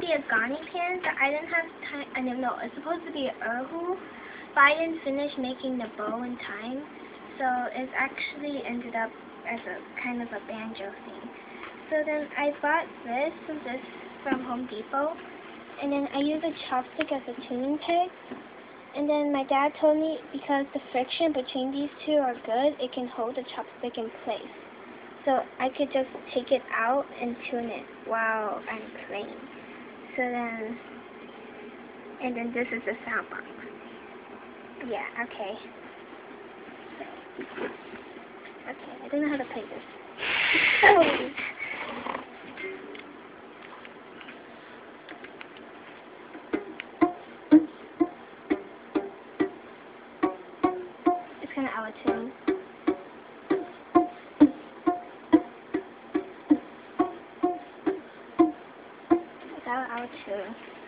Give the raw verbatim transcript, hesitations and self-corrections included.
be a Ghani pan, but I didn't have time. I don't know. It's supposed to be an Erhu, but I didn't finish making the bow in time, so it actually ended up as a kind of a banjo thing. So then I bought this and this from Home Depot, and then I use a chopstick as a tuning peg. And then my dad told me because the friction between these two are good, it can hold the chopstick in place. So I could just take it out and tune it while I'm playing. So then, and then this is the sound box. Yeah, okay. Okay, I don't know how to play this. It's kind of out of tune. It's out of tune.